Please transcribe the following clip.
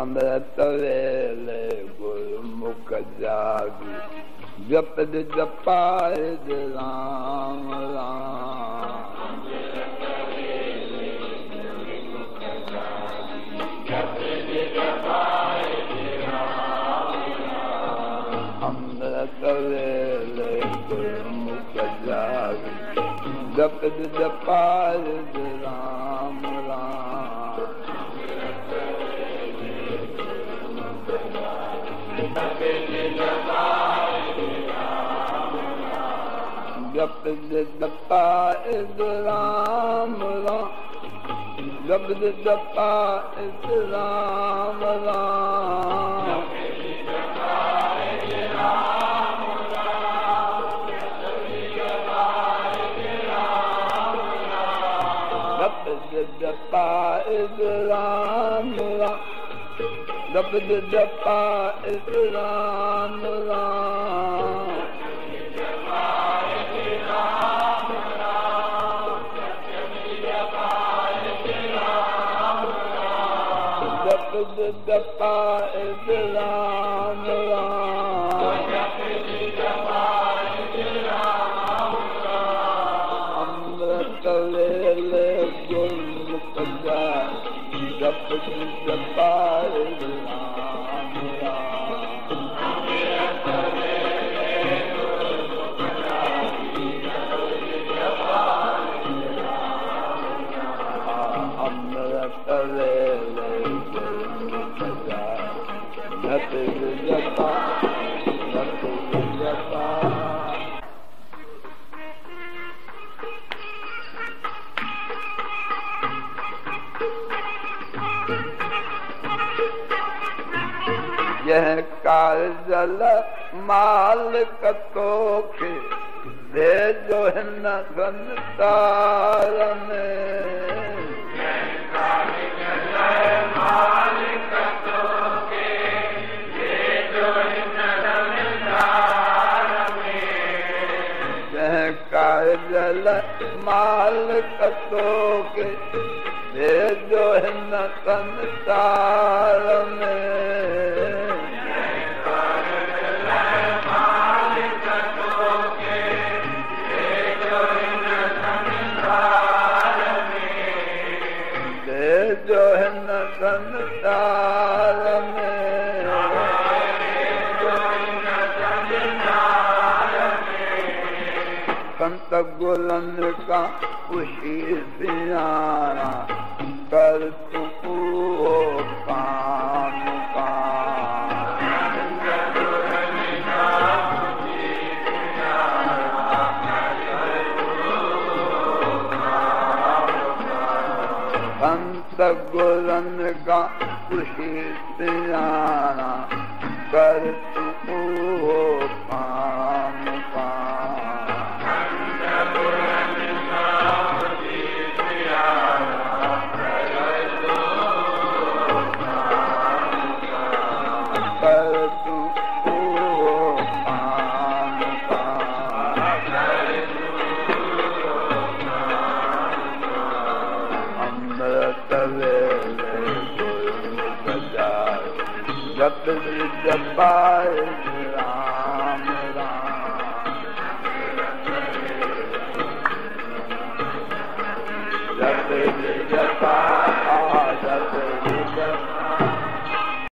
अमृत वेले गुरुमुख जागी जपद जपाए राम राम अमृत वेले गुरुमुख जागी जपद जपाए राम राम जपद जपाए राम राम जपद जपाए राम राम जपाए राम राम जपद जपाए राम राम जपद जपाए राम राम अमृत वेले गुरुमुख जागी जपद जपाए राम राम अमृत वेले गुरुमुख जागी जपद जपा यह काजल मालिक तोखे भेजो हिन संसार में यह काजल मालिक तोखे भेजो हिन संसार में जो हिन संसार में संत गुलन का खुशी सियारा कर तू हो काम संत गुरन का खुशी सियारा कर तू हो काम कर तू हो काम अमृत वेले गुरुमुख जागी जपद जपाए राम राम जपद जपाए